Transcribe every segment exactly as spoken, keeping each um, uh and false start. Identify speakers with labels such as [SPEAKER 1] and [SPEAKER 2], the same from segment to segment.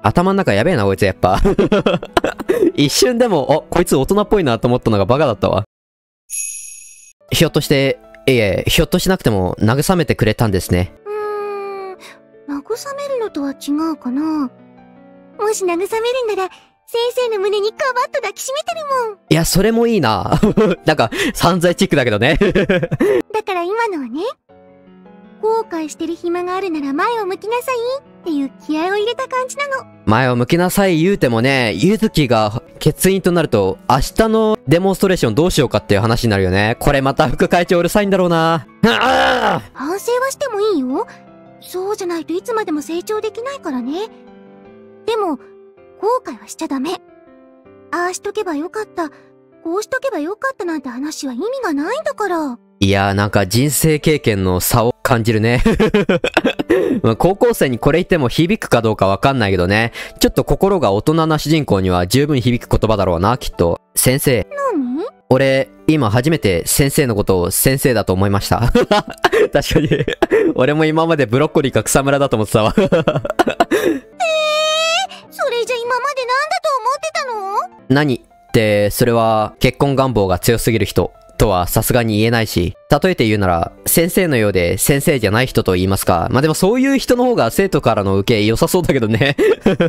[SPEAKER 1] 頭の中やべえな、こいつやっぱ。一瞬でも、あ、こいつ大人っぽいなと思ったのがバカだったわ。ひょっとして、いえ、ひょっとしなくても慰めてくれたんですね。
[SPEAKER 2] うーん、慰めるのとは違うかな。もし慰めるなら、先生の胸にカバッと抱きしめてるもん。
[SPEAKER 1] いや、それもいいな。なんか、散財チックだけどね。
[SPEAKER 2] だから今のはね、後悔してる暇があるなら前を向きなさいっていう気合を入れた感じなの。
[SPEAKER 1] 前を向きなさい言うてもね、ゆずきが欠員となると、明日のデモンストレーションどうしようかっていう話になるよね。これまた副会長うるさいんだろうな。
[SPEAKER 2] 反省はしてもいいよ。そうじゃないといつまでも成長できないからね。でも、後悔はしちゃダメ。ああしとけばよかった、こうしとけばよかったなんて話は意味がないんだから。
[SPEAKER 1] いやーなんか人生経験の差を感じるね。高校生にこれ言っても響くかどうかわかんないけどね。ちょっと心が大人な主人公には十分響く言葉だろうな、きっと。先生。
[SPEAKER 2] 何？
[SPEAKER 1] 俺、今初めて先生のことを先生だと思いました。確かに。俺も今までブロッコリーか草むらだと思ってたわ。
[SPEAKER 2] えー、それじゃ今までなんだと思ってたの？
[SPEAKER 1] 何って、それは結婚願望が強すぎる人とはさすがに言えないし、例えて言うなら、先生のようで先生じゃない人と言いますか。まあ、でもそういう人の方が生徒からの受け良さそうだけどね。
[SPEAKER 2] あ、それって、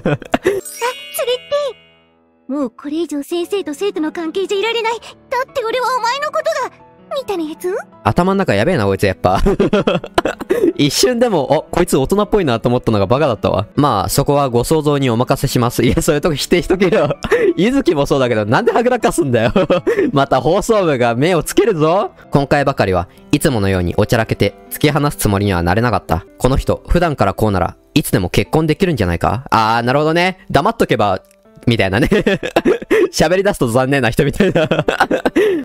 [SPEAKER 2] もうこれ以上先生と生徒の関係じゃいられない。だって俺はお前のことが、みたいなやつ？
[SPEAKER 1] 頭の中やべえな、こいつやっぱ。一瞬でも、あ、こいつ大人っぽいなと思ったのがバカだったわ。まあ、そこはご想像にお任せします。いや、そういうとこ否定しとけよ。ゆずきもそうだけど、なんではぐらかすんだよ。また放送部が目をつけるぞ。今回ばかりはいつものようにおちゃらけて突き放すつもりにはなれなかった。この人、普段からこうならいつでも結婚できるんじゃないか？あー、なるほどね。黙っとけば、みたいなね。喋り出すと残念な人みたいな。そっかー。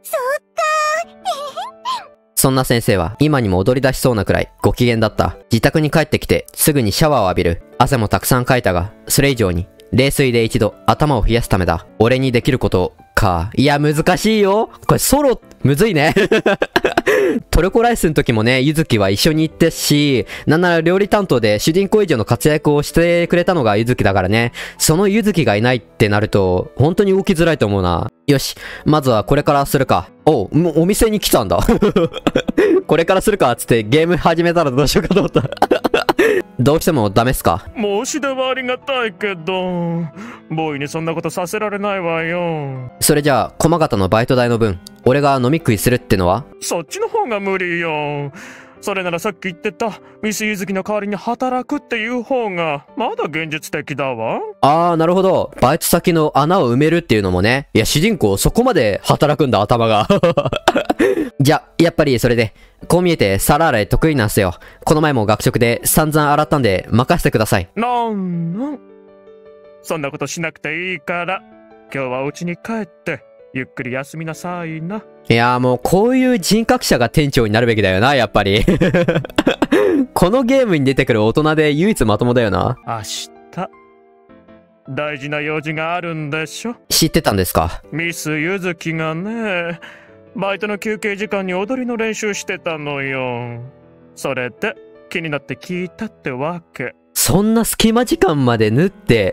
[SPEAKER 1] そんな先生は今にも踊り出しそうなくらいご機嫌だった。自宅に帰ってきてすぐにシャワーを浴びる。汗もたくさんかいたが、それ以上に冷水で一度頭を冷やすためだ。俺にできることか。いや、難しいよ。これソロ、むずいね。トルコライスの時もね、ゆずきは一緒に行ってし、なんなら料理担当で主人公以上の活躍をしてくれたのがゆずきだからね。そのゆずきがいないってなると、本当に動きづらいと思うな。よし、まずはこれからするか。おう、もうお店に来たんだ。これからするかっつってゲーム始めたらどうしようかと思った。どうしてもダメっすか？
[SPEAKER 3] 申し出はありがたいけど、ボーイにそんなことさせられないわよ。
[SPEAKER 1] それじゃあ、駒形のバイト代の分、俺が飲み食いするってのは？
[SPEAKER 3] そっちの方が無理よ。それならさっき言ってたミスゆずきの代わりに働くっていう方がまだ現実的だわ。
[SPEAKER 1] あー、なるほど。バイト先の穴を埋めるっていうのもね。いや、主人公そこまで働くんだ、頭が。じゃ、やっぱりそれで。こう見えて皿洗い得意なんすよ。この前も学食で散々洗ったんで任せてください。
[SPEAKER 3] なんなんそんなことしなくていいから、今日はお家に帰ってゆっくり休みなさいな。
[SPEAKER 1] いやーもうこういう人格者が店長になるべきだよな、やっぱり。このゲームに出てくる大人で唯一まともだよな。
[SPEAKER 3] 明日大事な用事があるんでしょ？
[SPEAKER 1] 知ってたんですか？
[SPEAKER 3] ミスゆずきがね、バイトの休憩時間に踊りの練習してたのよ。それで気になって聞いたってわけ。
[SPEAKER 1] そんな隙間時間まで縫って、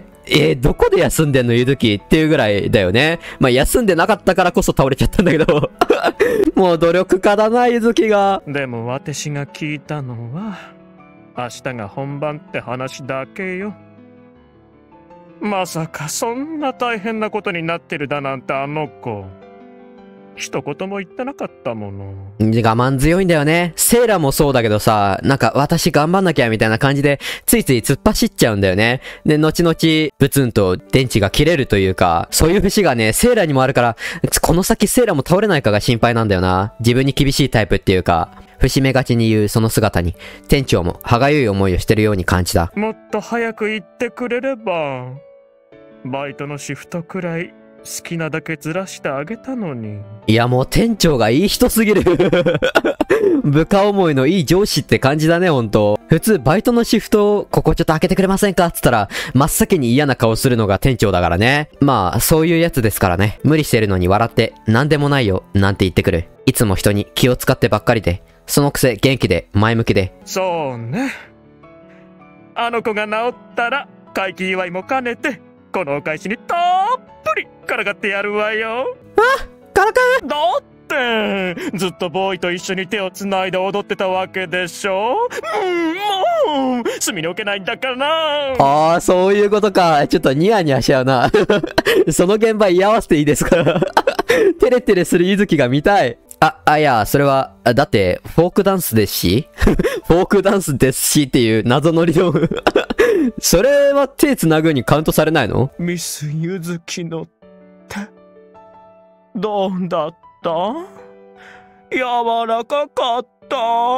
[SPEAKER 1] えー、どこで休んでんのゆずきっていうぐらいだよね。まあ休んでなかったからこそ倒れちゃったんだけど。もう努力家だな、ゆずきが。
[SPEAKER 3] でも私が聞いたのは、明日が本番って話だけよ。まさかそんな大変なことになってるだなんてあの子。一言も言ってなかったもの。
[SPEAKER 1] 我慢強いんだよね。セイラもそうだけどさ、なんか私頑張んなきゃみたいな感じで、ついつい突っ走っちゃうんだよね。で、後々、ブツンと電池が切れるというか、そういう節がね、セイラにもあるから、この先セイラも倒れないかが心配なんだよな。自分に厳しいタイプっていうか、節目がちに言うその姿に、店長も歯がゆい思いをしてるように感じた。
[SPEAKER 3] もっと早く言ってくれれば、バイトのシフトくらい好きなだけずらしてあげたのに。
[SPEAKER 1] いやもう店長がいい人すぎる。部下思いのいい上司って感じだね、ほんと。普通バイトのシフトをここちょっと開けてくれませんかっつったら真っ先に嫌な顔するのが店長だからね。まあそういうやつですからね。無理してるのに笑ってなんでもないよなんて言ってくる。いつも人に気を使ってばっかりで、そのくせ元気で前向きで。
[SPEAKER 3] そうね。あの子が治ったら会期祝いも兼ねてこのお返しにたっぷりからかってやるわよ。
[SPEAKER 1] からかう。
[SPEAKER 3] だってずっとボーイと一緒に手をつないで踊ってたわけでしょ。うんもう隅に置けないんだからな。
[SPEAKER 1] ああ、そういうことか。ちょっとニヤニヤしちゃうな。その現場居合わせていいですか？テレテレするゆずきが見たい。あ、あ、いや、それは、だって、フォークダンスですしフォークダンスですしっていう謎の理論。それは手つなぐにカウントされないの？
[SPEAKER 3] ミスゆずきの手、どうだった？柔らかかった？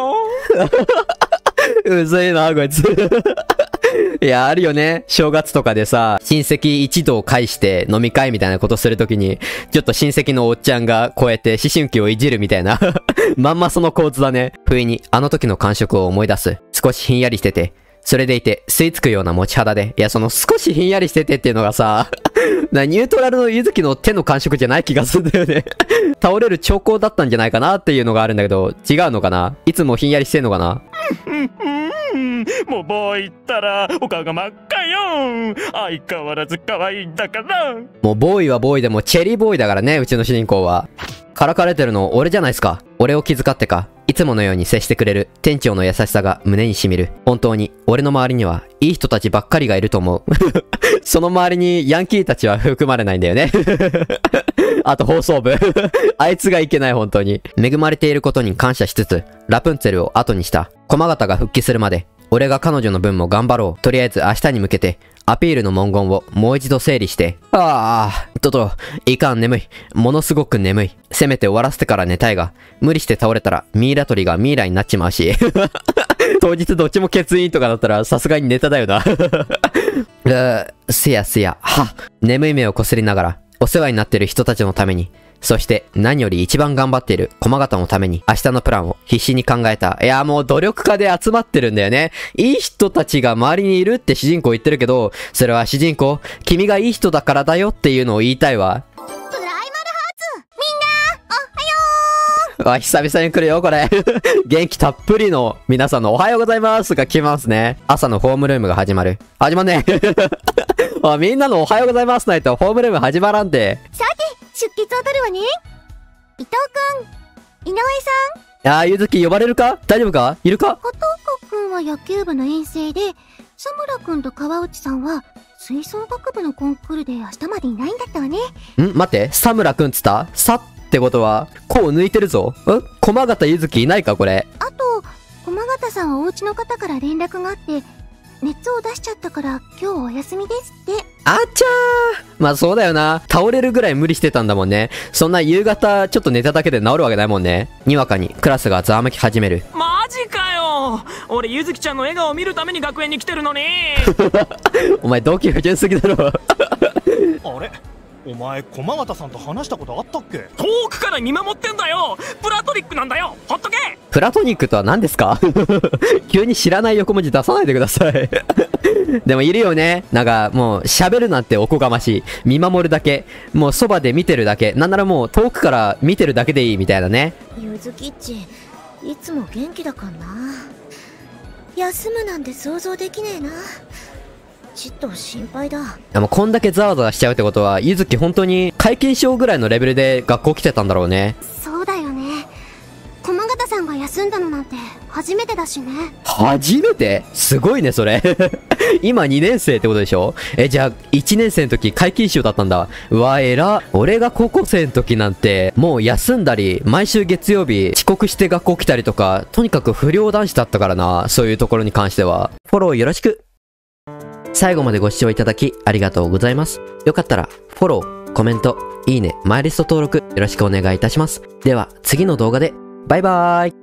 [SPEAKER 1] うぜえな、こいつ。いや、あるよね。正月とかでさ、親戚一同介して飲み会みたいなことするときに、ちょっと親戚のおっちゃんがこうやって思春期をいじるみたいな。まんまその構図だね。不意にあの時の感触を思い出す。少しひんやりしてて、それでいて吸い付くような持ち肌で、いや、その少しひんやりしててっていうのがさ、なニュートラルのゆずきの手の感触じゃない気がするんだよね。倒れる兆候だったんじゃないかなっていうのがあるんだけど、違うのかな？いつもひんやりしてんのかな？
[SPEAKER 3] もうボーイったらお顔が真っ赤よ。相変わらず可愛いんだから。
[SPEAKER 1] もうボーイはボーイでもチェリーボーイだからね、うちの主人公は。からかれてるの俺じゃないっすか。俺を気遣ってか、いつものように接してくれる店長の優しさが胸に染みる。本当に俺の周りにはいい人たちばっかりがいると思う。その周りにヤンキーたちは含まれないんだよね。あと放送部。あいつがいけない本当に。恵まれていることに感謝しつつ、ラプンツェルを後にした。駒形が復帰するまで、俺が彼女の分も頑張ろう。とりあえず明日に向けて、アピールの文言をもう一度整理して、ああ、トトロ、いかん眠い。ものすごく眠い。せめて終わらせてから寝たいが、無理して倒れたらミイラ取りがミイラになっちまうし。当日どっちも欠員とかだったらさすがにネタだよな。うー、せやせや、は、眠い目をこすりながら、お世話になっている人たちのために、そして何より一番頑張っている駒形のために明日のプランを必死に考えた。いやもう努力家で集まってるんだよね。いい人たちが周りにいるって主人公言ってるけど、それは主人公、君がいい人だからだよっていうのを言いたいわ。
[SPEAKER 2] プライマルハーツ、みんなおはよ
[SPEAKER 1] あ、久々に来るよこれ。元気たっぷりの皆さんのおはようございますが来ますね。朝のホームルームが始まる。始まんねえ。あ、みんなのおはようございますないとホームルーム始まらんで。
[SPEAKER 2] さて、出血を取るわね。伊藤くん、井上さん。
[SPEAKER 1] あー、ゆずき呼ばれるか？大丈夫か？いるか？
[SPEAKER 2] 片岡くんは野球部の遠征で、佐村くんと川内さんは吹奏楽部のコンクールで明日までいないんだったわね。
[SPEAKER 1] ん？待って、佐村くんつったさってことは、こう抜いてるぞ。ん？駒形ゆずきいないかこれ。
[SPEAKER 2] あと、駒形さんはお家の方から連絡があって、熱を出しちゃったから今日お休みですって。
[SPEAKER 1] あっちゃー。まあそうだよな。倒れるぐらい無理してたんだもんね。そんな夕方ちょっと寝ただけで治るわけないもんね。にわかにクラスがざわめき始める。
[SPEAKER 4] マジかよ。俺ゆずきちゃんの笑顔を見るために学園に来てるのに。
[SPEAKER 1] お前動機不純すぎだろ。
[SPEAKER 5] あれ、お前駒形さんと話したことあったっけ？
[SPEAKER 4] 遠くから見守ってんだよ。プラトニックなんだよ。ほっとけ。
[SPEAKER 1] プラトニックとは何ですか？急に知らない横文字出さないでください。でもいるよね。なんかもう喋るなんておこがましい。見守るだけ。もうそばで見てるだけ。なんならもう遠くから見てるだけでいいみたいなね。
[SPEAKER 6] ゆずきっち、いつも元気だかんな。休むなんて想像できねえな。ちっと心配だ。
[SPEAKER 1] でもこんだけザワザワしちゃうってことは、ゆずき本当に皆勤賞ぐらいのレベルで学校来てたんだろうね。
[SPEAKER 2] そうだよね。駒形さんが休んだのなんて初めてだしね。
[SPEAKER 1] 初めて？すごいね、それ。今にねん生ってことでしょ？え、じゃあ、いちねん生の時、皆勤賞だったんだ。うわ、えら。俺が高校生の時なんて、もう休んだり、毎週月曜日、遅刻して学校来たりとか、とにかく不良男子だったからな。そういうところに関しては。フォローよろしく。最後までご視聴いただき、ありがとうございます。よかったら、フォロー、コメント、いいね、マイリスト登録、よろしくお願いいたします。では、次の動画で、バイバーイ。